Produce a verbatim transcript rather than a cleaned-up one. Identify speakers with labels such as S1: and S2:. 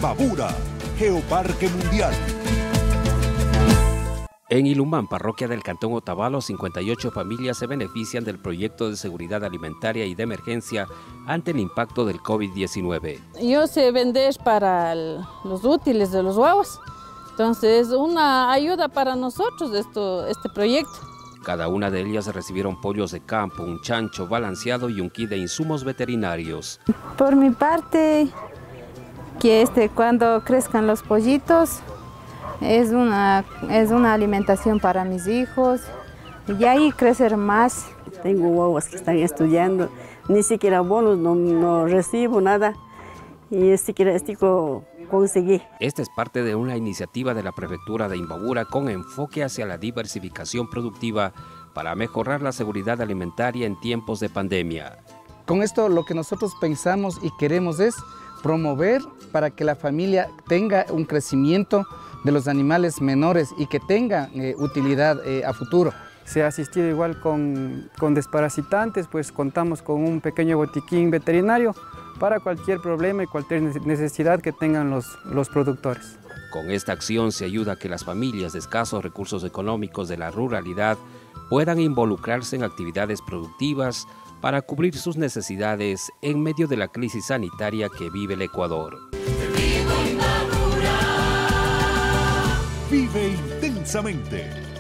S1: Imbabura, Geoparque Mundial.
S2: En Ilumán, parroquia del Cantón Otavalo, cincuenta y ocho familias se benefician del proyecto de seguridad alimentaria y de emergencia ante el impacto del COVID diecinueve.
S3: Yo sé vender para el, los útiles de los huevos, entonces una ayuda para nosotros esto, este proyecto.
S2: Cada una de ellas recibieron pollos de campo, un chancho balanceado y un kit de insumos veterinarios.
S4: Por mi parte, que este, cuando crezcan los pollitos, es una, es una alimentación para mis hijos y ahí crecer más.
S5: Tengo guaguas que están estudiando, ni siquiera bonos, no, no recibo nada y ni siquiera esto conseguí.
S2: Esta es parte de una iniciativa de la Prefectura de Imbabura con enfoque hacia la diversificación productiva para mejorar la seguridad alimentaria en tiempos de pandemia.
S6: Con esto lo que nosotros pensamos y queremos es promover para que la familia tenga un crecimiento de los animales menores y que tengan eh, utilidad eh, a futuro.
S7: Se ha asistido igual con, con desparasitantes, pues contamos con un pequeño botiquín veterinario para cualquier problema y cualquier necesidad que tengan los, los productores.
S2: Con esta acción se ayuda a que las familias de escasos recursos económicos de la ruralidad puedan involucrarse en actividades productivas para cubrir sus necesidades en medio de la crisis sanitaria que vive el Ecuador.
S1: Vive intensamente.